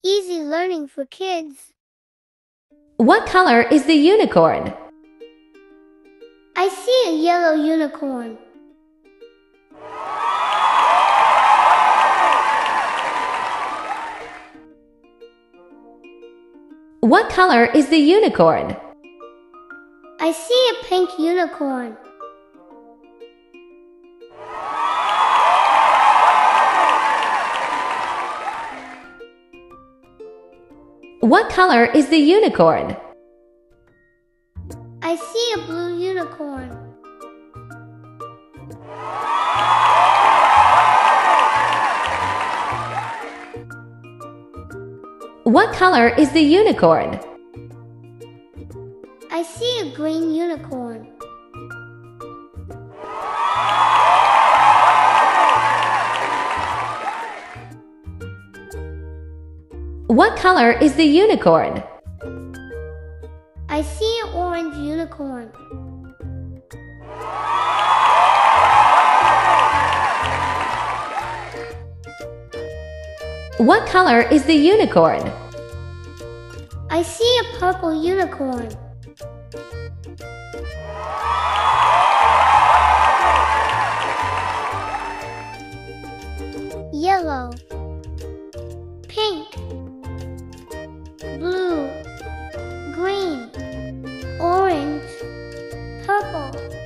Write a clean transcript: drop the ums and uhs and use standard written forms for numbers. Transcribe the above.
Easy learning for kids. What color is the unicorn? I see a yellow unicorn. What color is the unicorn? I see a pink unicorn. What color is the unicorn? I see a blue unicorn. What color is the unicorn? I see a green unicorn. What color is the unicorn? I see an orange unicorn. What color is the unicorn? I see a purple unicorn. Yellow, pink, blue, green, orange, purple.